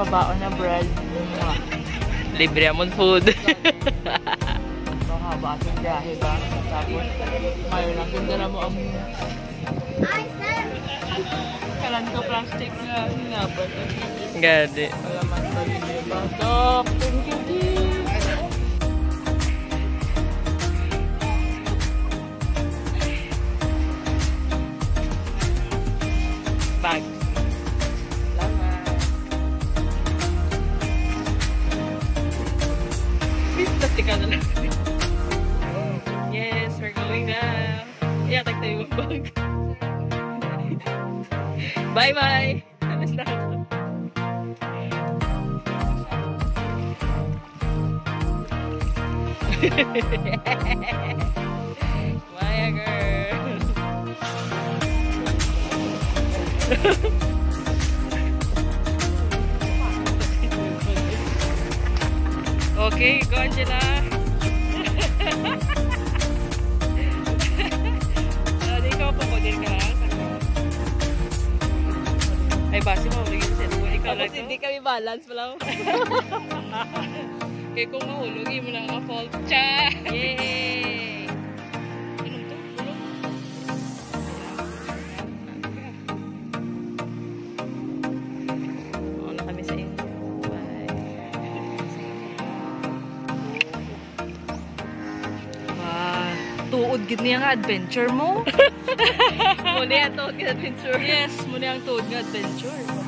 baon na bread. Libre amon food. Mahaba at yung biyahe ba? Tapos, ngayon lang ganda na mo ang kalan ko plastic na hinabat. Gadi. Alaman ba yun ba? Dok! Thank you, dear! Bag. Salamat! Plastic ka na lang. Yes, we're going now. Iyatak tayo yung bag. Bye-bye! Alas na ako. Maya girl! Okay, go Angela! Ikaw po, model ka lang. Ay, base mo, ulit yung cellphone. Ikaw lang. Tapos hindi kami balance pala. Kaya kung mahulog, mo lang ang fault. Cha! Yay! Anong to? Hulog? Oo na kami sa inyo. Bye! Wow! Tuod gid niya nga adventure mo? Muna yan tuod nga adventure. Yes, muna yung tuod nga adventure.